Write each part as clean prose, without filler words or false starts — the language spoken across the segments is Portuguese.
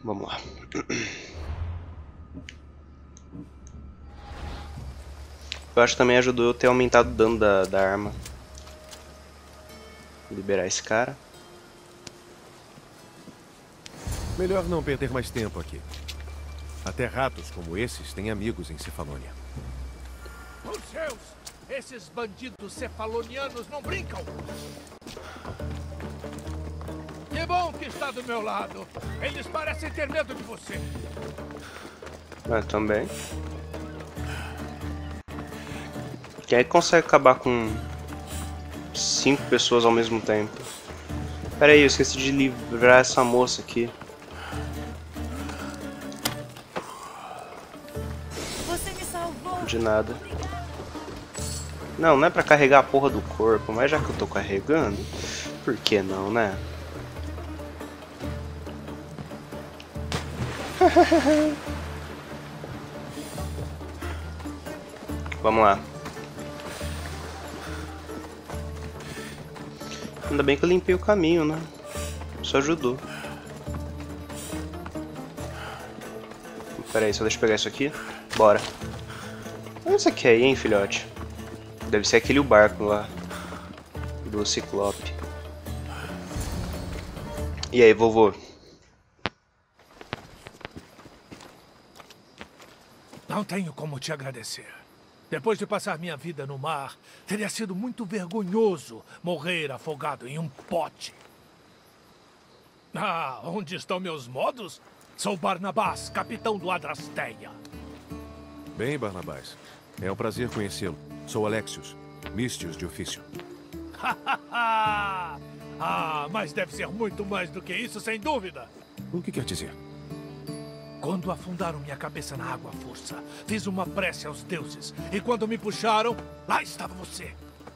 Vamos lá. Eu acho que também ajudou eu ter aumentado o dano da arma. Vou liberar esse cara. Melhor não perder mais tempo aqui. Até ratos como esses têm amigos em Cefalônia. Os seus! Esses bandidos cefalonianos não brincam! Que bom que está do meu lado. Eles parecem ter medo de você. Mas também. Quem é que consegue acabar com 5 pessoas ao mesmo tempo? Pera aí, eu esqueci de livrar essa moça aqui. Você me salvou. De nada. Não, não é pra carregar a porra do corpo, mas já que eu tô carregando, por que não, né? Vamos lá. Ainda bem que eu limpei o caminho, né? Isso ajudou. Pera aí, só deixa eu pegar isso aqui. Bora. Olha isso aqui aí, hein, filhote? Deve ser aquele barco lá do Ciclope. E aí, vovô? Não tenho como te agradecer. Depois de passar minha vida no mar, teria sido muito vergonhoso morrer afogado em um pote. Ah, onde estão meus modos? Sou Barnabás, capitão do Adrasteia. Bem, Barnabás. É um prazer conhecê-lo. Sou Alexios, Místios de ofício. Ah, mas deve ser muito mais do que isso, sem dúvida. O que quer dizer? Quando afundaram minha cabeça na água à força, fiz uma prece aos deuses. E quando me puxaram, lá estava você.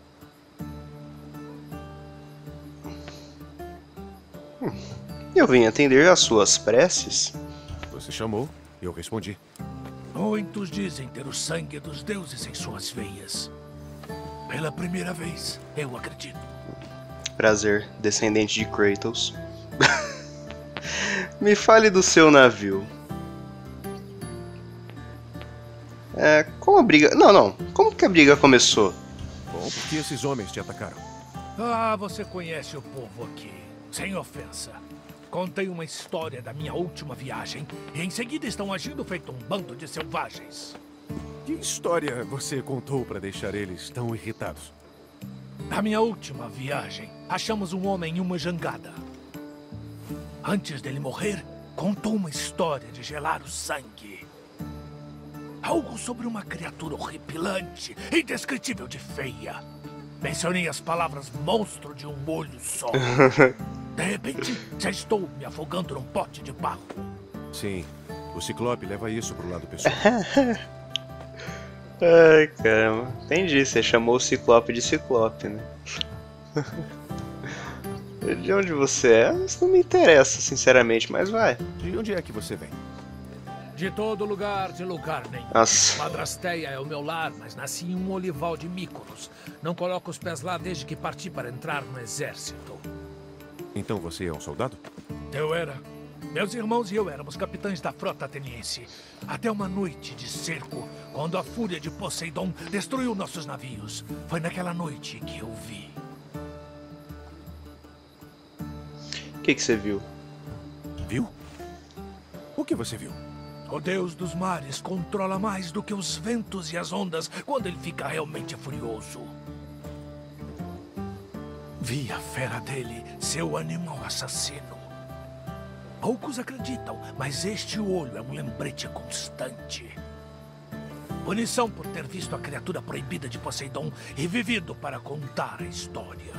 Eu vim atender às suas preces. Você chamou, eu respondi. Muitos dizem ter o sangue dos deuses em suas veias. Pela primeira vez, eu acredito. Prazer, descendente de Kratos. Me fale do seu navio. Como a briga... Não. Como que a briga começou? Bom, porque esses homens te atacaram. Ah, você conhece o povo aqui. Sem ofensa. Contei uma história da minha última viagem e em seguida estão agindo feito um bando de selvagens. Que história você contou para deixar eles tão irritados? Na minha última viagem, achamos um homem em uma jangada. Antes dele morrer, contou uma história de gelar o sangue. Algo sobre uma criatura horripilante, indescritível de feia. Mencionei as palavras monstro de um olho só. De repente, já estou me afogando num pote de barro. Sim, o Ciclope leva isso pro lado pessoal. Ai, caramba. Entendi, você chamou o Ciclope de Ciclope, né? De onde você é? Isso não me interessa, sinceramente, mas vai. De onde é que você vem? De todo lugar, de lugar nenhum. Nossa. Madrasteia é o meu lar, mas nasci em um olival de Mykonos. Não coloco os pés lá desde que parti para entrar no exército. Então você é um soldado? Eu era. Meus irmãos e eu éramos capitães da frota ateniense. Até uma noite de cerco, quando a fúria de Poseidon destruiu nossos navios. Foi naquela noite que eu vi. O que você viu? Viu? O que você viu? O deus dos mares controla mais do que os ventos e as ondas quando ele fica realmente furioso. Vi a fera dele, seu animal assassino. Poucos acreditam, mas este olho é um lembrete constante. Punição por ter visto a criatura proibida de Poseidon e vivido para contar a história.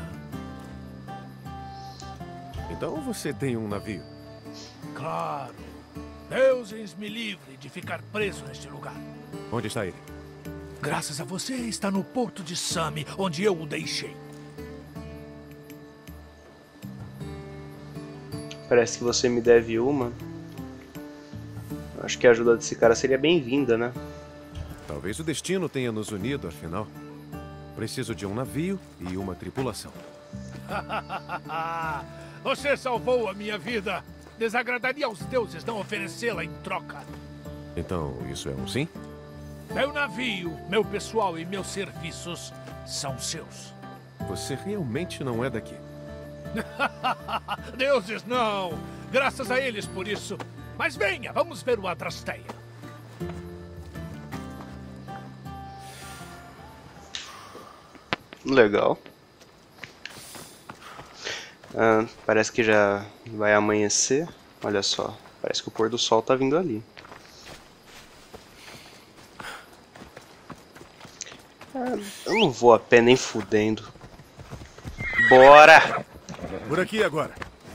Então você tem um navio? Claro. Deuses me livre de ficar preso neste lugar. Onde está ele? Graças a você, está no porto de Sami, onde eu o deixei. Parece que você me deve uma. Acho que a ajuda desse cara seria bem-vinda, né? Talvez o destino tenha nos unido, afinal. Preciso de um navio e uma tripulação. Você salvou a minha vida. Desagradaria aos deuses não oferecê-la em troca. Então, isso é um sim? Meu navio, meu pessoal e meus serviços são seus. Você realmente não é daqui. Deuses não! Graças a eles por isso. Mas venha, vamos ver o Adrasteia. Legal. Parece que já vai amanhecer. Olha só, parece que o pôr do sol tá vindo ali. Eu não vou a pé nem fudendo. Bora! Por aqui agora.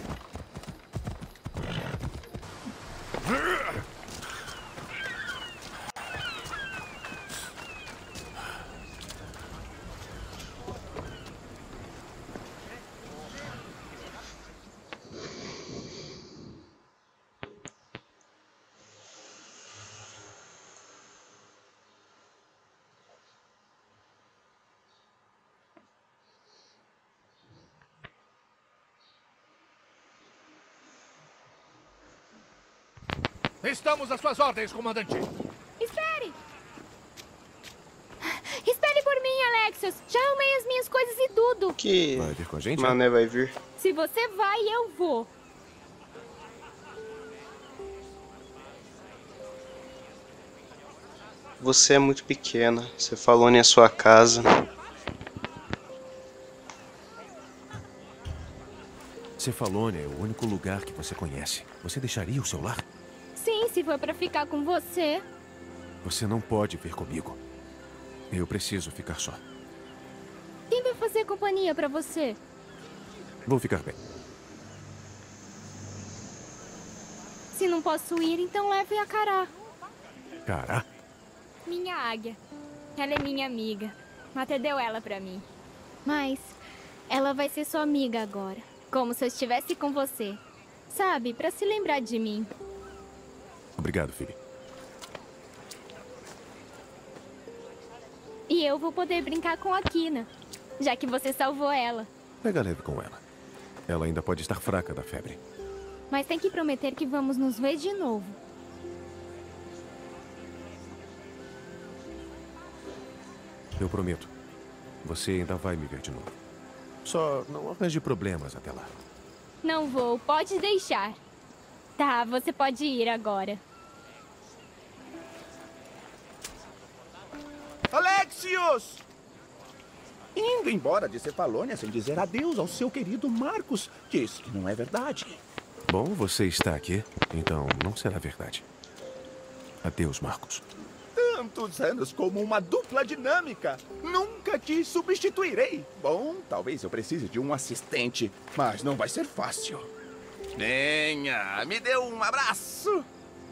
Estamos às suas ordens, comandante. Espere! Espere por mim, Alexios. Já arrumei as minhas coisas e tudo. Que Vai vir com a gente? Mané vai vir. Se você vai, eu vou. Você é muito pequena. Cefalônia é sua casa. Cefalônia é o único lugar que você conhece. Você deixaria o seu lar? Sim, se for pra ficar com você. Você não pode vir comigo. Eu preciso ficar só. Quem vai fazer companhia pra você? Vou ficar bem. Se não posso ir, então leve a Cará. Cará? Minha águia. Ela é minha amiga. Até deu ela pra mim. Mas ela vai ser sua amiga agora. Como se eu estivesse com você. Sabe, pra se lembrar de mim. Obrigado, Phoebe. E eu vou poder brincar com a Kina, já que você salvou ela. Pega leve com ela. Ela ainda pode estar fraca da febre. Mas tem que prometer que vamos nos ver de novo. Eu prometo. Você ainda vai me ver de novo. Só não arranje problemas até lá. Não vou, pode deixar. Tá, você pode ir agora. Alexios! Indo embora de Cefalônia sem dizer adeus ao seu querido Marcos. Diz que não é verdade. Bom, você está aqui, então não será verdade. Adeus, Marcos. Tantos anos como uma dupla dinâmica. Nunca te substituirei. Bom, talvez eu precise de um assistente, mas não vai ser fácil. Venha, me dê um abraço.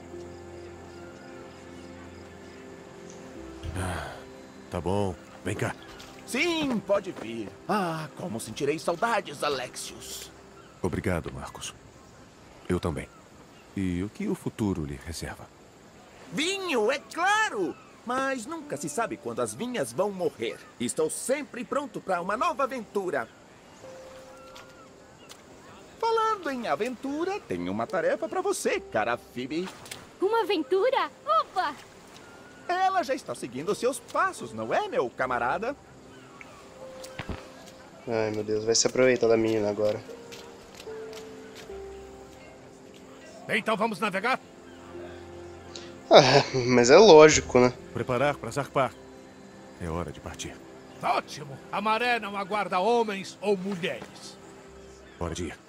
Tá bom, vem cá. Sim, pode vir. Ah, como sentirei saudades, Alexios. Obrigado, Marcos. Eu também. E o que o futuro lhe reserva? Vinho, é claro! Mas nunca se sabe quando as vinhas vão morrer. Estou sempre pronto para uma nova aventura. Falando em aventura, tenho uma tarefa para você, cara Phoebe. Uma aventura? Opa! Ela já está seguindo seus passos, não é, meu camarada? Ai, meu Deus, vai se aproveitar da menina agora. Então vamos navegar? Mas é lógico, né? Preparar para zarpar. É hora de partir. Ótimo. A maré não aguarda homens ou mulheres. Pode ir.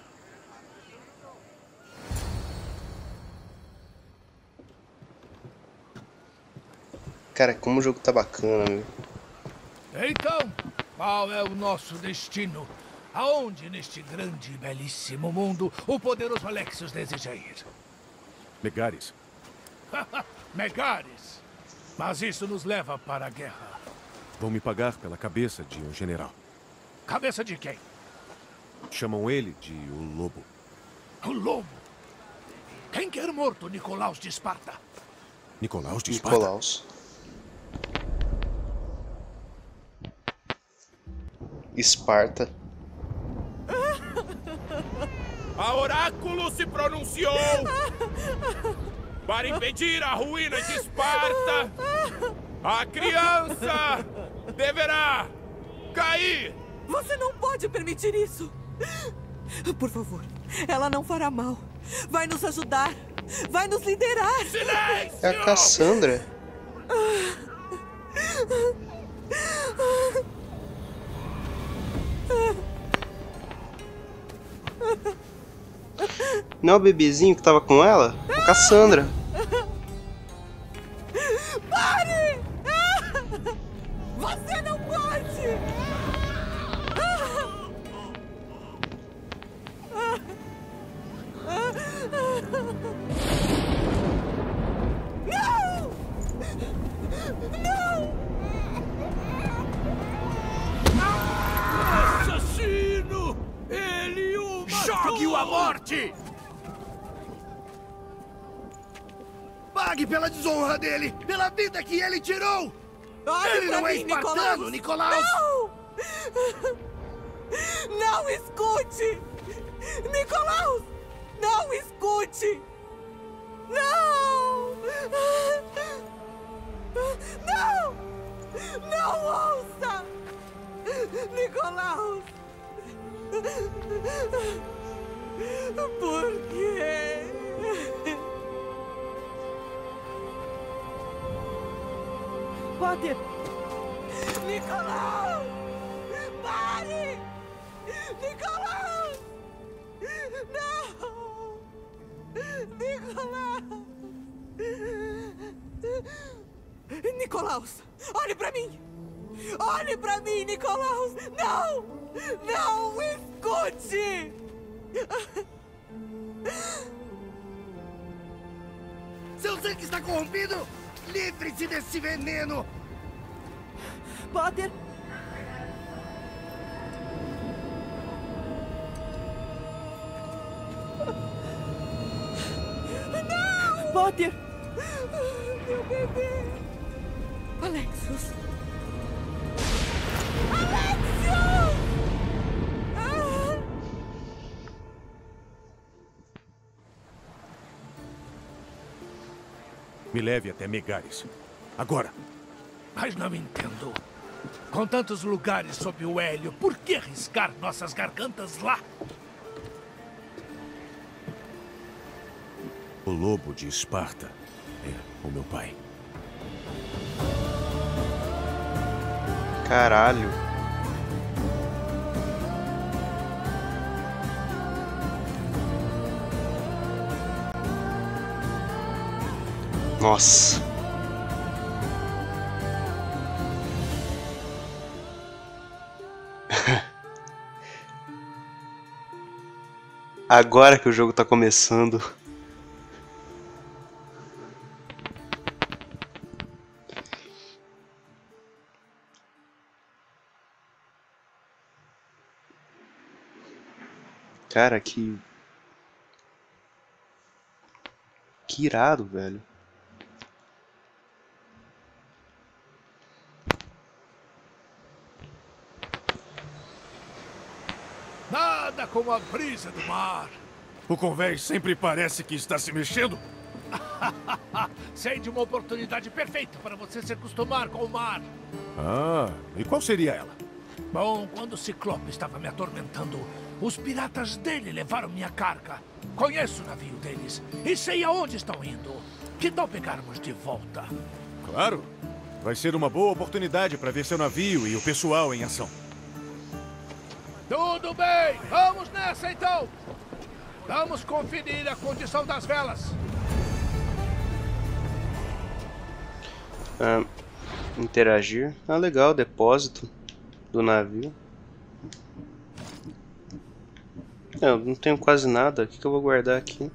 Cara, como o jogo tá bacana, meu. Então, qual é o nosso destino? Aonde neste grande e belíssimo mundo o poderoso Alexios deseja ir? Megaris. Megaris. Mas isso nos leva para a guerra. Vão me pagar pela cabeça de um general. Cabeça de quem? Chamam ele de o Lobo. O Lobo. Quem quer morto Nicolaus de Esparta? Nicolaus de Esparta? Nicolaus. Esparta. A Oráculo se pronunciou para impedir a ruína de Esparta. A criança deverá cair. Você não pode permitir isso. Por favor, ela não fará mal. Vai nos ajudar. Vai nos liderar. Silêncio! É a Cassandra. Não é o bebezinho que tava com ela? É a Cassandra. Pare! Você não pode! Não! Não! Assassino! Ele o matou! Jogue-o à morte! Pague pela desonra dele! Pela vida que ele tirou! Olhe Ele pra não é mim, espartano, Nicolaus! Não! Não escute! Nicolaus! Não escute! Não! Não! Não ouça! Nicolaus! Por quê? Potter! Nicolaus! Pare! Nicolaus! Não! Nicolaus! Nicolaus! Olhe pra mim! Olhe pra mim, Nicolaus! Não! Não escute! Seu sangue está corrompido! Livre-se desse veneno! Potter! Não! Potter! Meu bebê! Alexios! Alexios! Ah! Me leve até Megaris. Agora! Mas não entendo. Com tantos lugares sob o Hélio, por que arriscar nossas gargantas lá? O lobo de Esparta é o meu pai. Caralho. Nossa. Agora que o jogo tá começando. Cara, que irado, velho. Nada como a brisa do mar. O convés sempre parece que está se mexendo. Sei de uma oportunidade perfeita para você se acostumar com o mar. Ah, e qual seria ela? Bom, quando o Ciclope estava me atormentando, os piratas dele levaram minha carga. Conheço o navio deles e sei aonde estão indo. Que tal pegarmos de volta? Claro. Vai ser uma boa oportunidade para ver seu navio e o pessoal em ação. Tudo bem, vamos nessa então. Vamos conferir a condição das velas. Interagir. Ah, legal, depósito do navio. Eu não tenho quase nada. O que eu vou guardar aqui?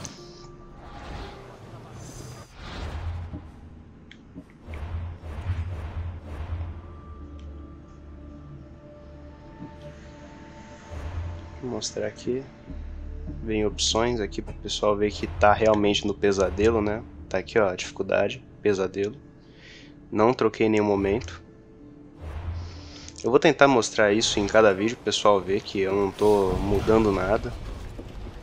Vou mostrar aqui. Vem opções aqui para o pessoal ver que tá realmente no pesadelo, né? Tá aqui, ó, a dificuldade, pesadelo. Não troquei em nenhum momento. Eu vou tentar mostrar isso em cada vídeo para o pessoal ver que eu não tô mudando nada.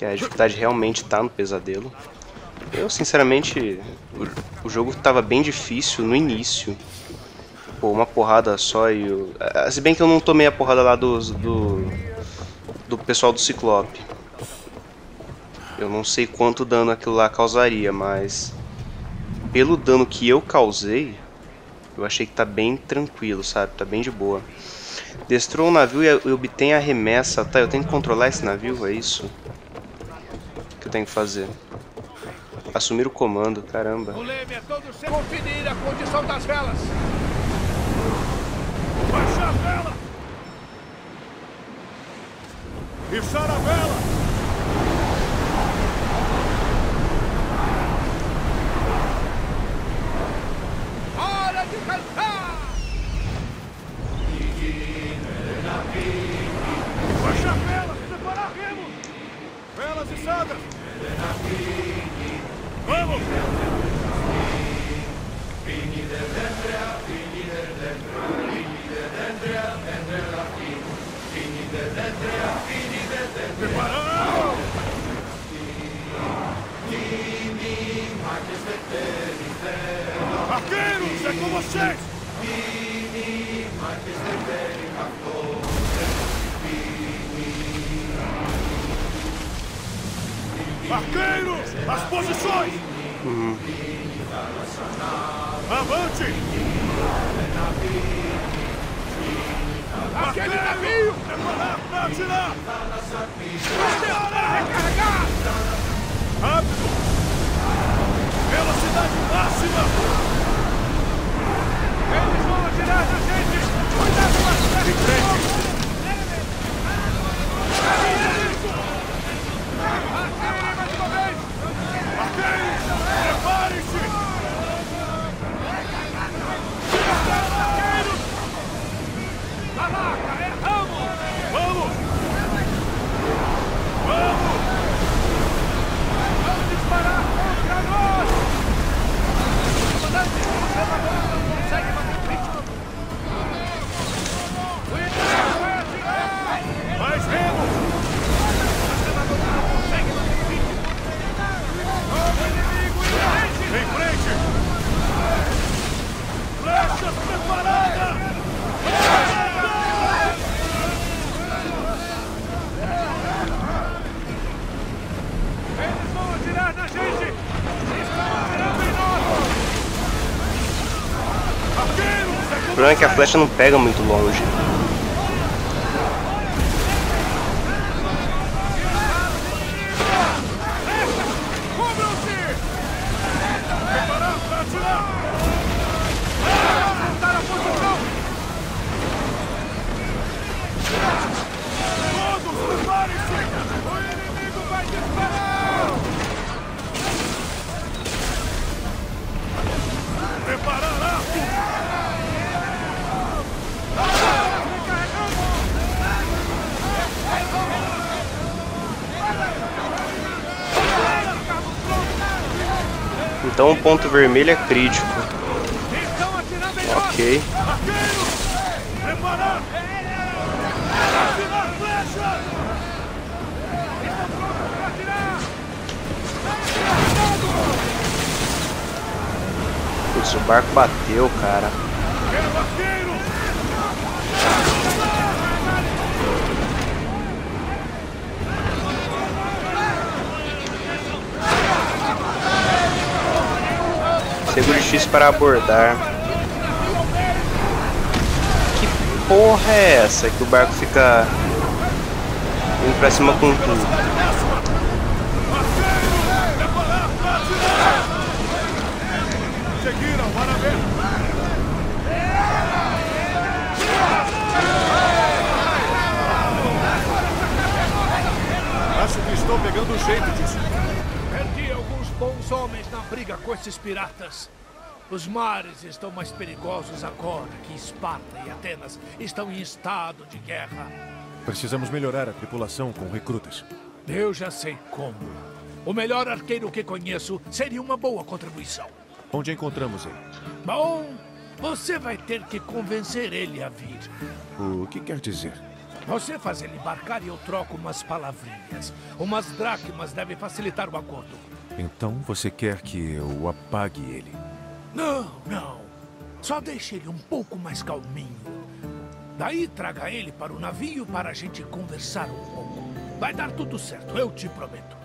Que a dificuldade realmente tá no pesadelo. Eu, sinceramente, o jogo tava bem difícil no início. Pô, uma porrada só e... Se bem que eu não tomei a porrada lá do pessoal do Ciclope. Eu não sei quanto dano aquilo lá causaria, mas... Pelo dano que eu causei, eu achei que tá bem tranquilo, sabe? Tá bem de boa. Destrua um navio e obtém a remessa. Tá, eu tenho que controlar esse navio, é isso? O que eu tenho que fazer? Assumir o comando, caramba. O leme é todo sem conferir a condição das velas. Baixar a vela! Içar a vela! Hora de cantar! Baixar a vela! Separar remos! Velas içadas! Vamos! Preparado! Arqueiros, é com vocês! Arqueiros, as posições! Avante! Aquele navio! Preparar para atirar! Recarregar! Rápido! Velocidade máxima! Eles vão atirar na gente! Cuidado com as flechas! Em frente! Atirem mais uma vez! Arqueiros! Preparem-se! Caraca, erramos! Vamos! Vamos! Vamos disparar contra nós! Comandante, o elevador não consegue bater ritmo! O inimigo vai atirar! Mais remos! O elevador não consegue bater ritmo! Novo inimigo iminente! Em frente! Flechas preparadas! Eles vão atirar na gente! Estão atirando em nós! Arqueiros! O problema é que a flecha não pega muito longe. Cubram-se! Preparar para atirar! Voltar a posição! Todos, preparem-se! O inimigo vai disparar! Preparar arco! Então o ponto vermelho é crítico. Estão atirando em nós! Ok. Arqueiros! Preparar! Atirar flechas! Estão prontos para atirar! Putz, o barco bateu, cara. Quero arqueiros! Segure X para abordar. Que porra é essa que o barco fica indo pra cima com tudo? Seguiram, parabéns! Acho que estou pegando o jeito disso. Perdi alguns bons homens na briga com esses piratas. Os mares estão mais perigosos agora que Esparta e Atenas estão em estado de guerra. Precisamos melhorar a tripulação com recrutas. Eu já sei como. O melhor arqueiro que conheço seria uma boa contribuição. Onde encontramos ele? Bom, você vai ter que convencer ele a vir. O que quer dizer? Você faz ele embarcar e eu troco umas palavrinhas. Umas dracmas devem facilitar o acordo. Então você quer que eu apague ele? Não, não. Só deixe ele um pouco mais calminho. Daí traga ele para o navio para a gente conversar um pouco. Vai dar tudo certo, eu te prometo.